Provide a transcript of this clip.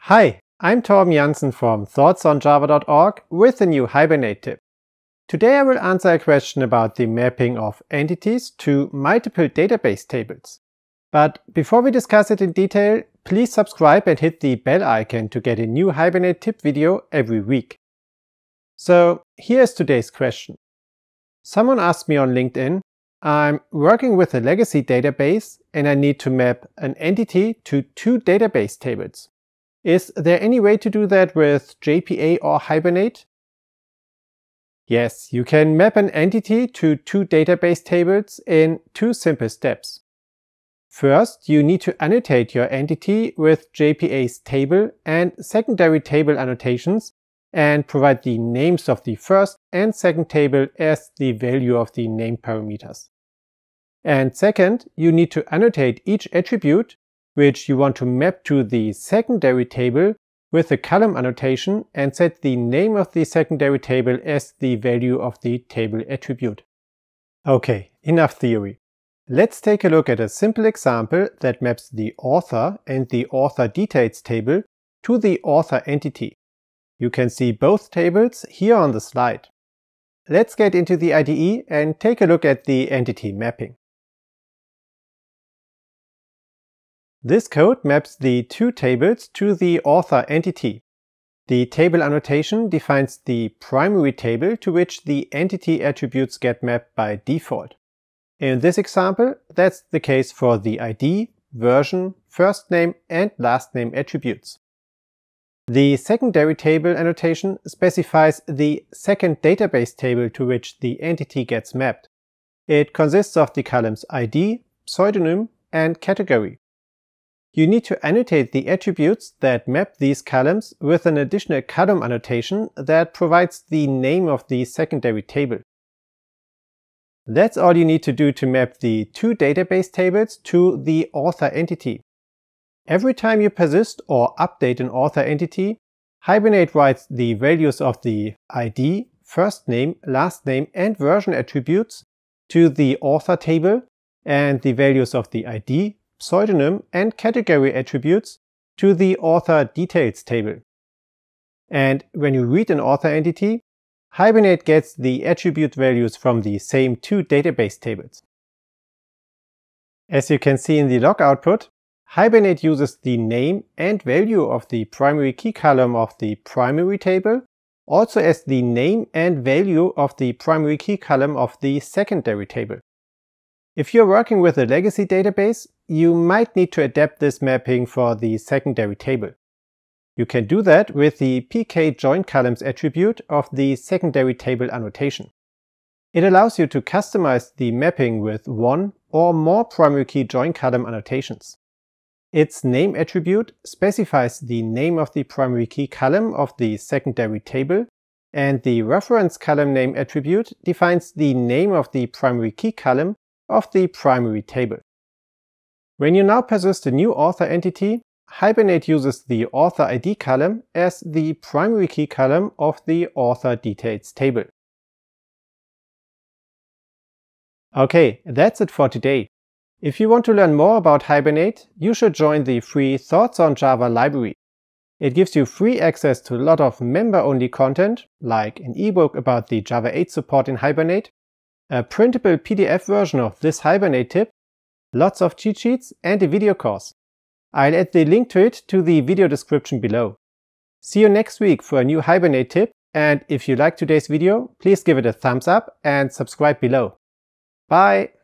Hi, I'm Torben Jansen from thoughtsonjava.org with a new Hibernate tip. Today I will answer a question about the mapping of entities to multiple database tables. But before we discuss it in detail, please subscribe and hit the bell icon to get a new Hibernate tip video every week. So here's today's question. Someone asked me on LinkedIn, I'm working with a legacy database and I need to map an entity to two database tables. Is there any way to do that with JPA or Hibernate? Yes, you can map an entity to two database tables in two simple steps. First, you need to annotate your entity with JPA's table and secondary table annotations and provide the names of the first and second table as the value of the name parameters. And second, you need to annotate each attribute which you want to map to the secondary table with a column annotation and set the name of the secondary table as the value of the table attribute. Okay, enough theory. Let's take a look at a simple example that maps the author and the author details table to the author entity. You can see both tables here on the slide. Let's get into the IDE and take a look at the entity mapping. This code maps the two tables to the author entity. The table annotation defines the primary table to which the entity attributes get mapped by default. In this example, that's the case for the ID, version, first name and last name attributes. The secondary table annotation specifies the second database table to which the entity gets mapped. It consists of the columns ID, pseudonym and category. You need to annotate the attributes that map these columns with an additional column annotation that provides the name of the secondary table. That's all you need to do to map the two database tables to the author entity. Every time you persist or update an author entity, Hibernate writes the values of the ID, first name, last name and version attributes to the author table and the values of the ID, pseudonym and category attributes to the author details table. And when you read an author entity, Hibernate gets the attribute values from the same two database tables. As you can see in the log output, Hibernate uses the name and value of the primary key column of the primary table, also as the name and value of the primary key column of the secondary table. If you're working with a legacy database, you might need to adapt this mapping for the secondary table. You can do that with the pk_join_columns attribute of the secondary table annotation. It allows you to customize the mapping with one or more primary key join column annotations. Its name attribute specifies the name of the primary key column of the secondary table, and the reference column name attribute defines the name of the primary key column of the primary table. When you now persist a new author entity, Hibernate uses the author ID column as the primary key column of the author details table. Okay, that's it for today. If you want to learn more about Hibernate, you should join the free Thoughts on Java library. It gives you free access to a lot of member-only content, like an ebook about the Java 8 support in Hibernate, a printable PDF version of this Hibernate tip, lots of cheat sheets and a video course. I'll add the link to it to the video description below. See you next week for a new Hibernate tip, and if you liked today's video, please give it a thumbs up and subscribe below. Bye!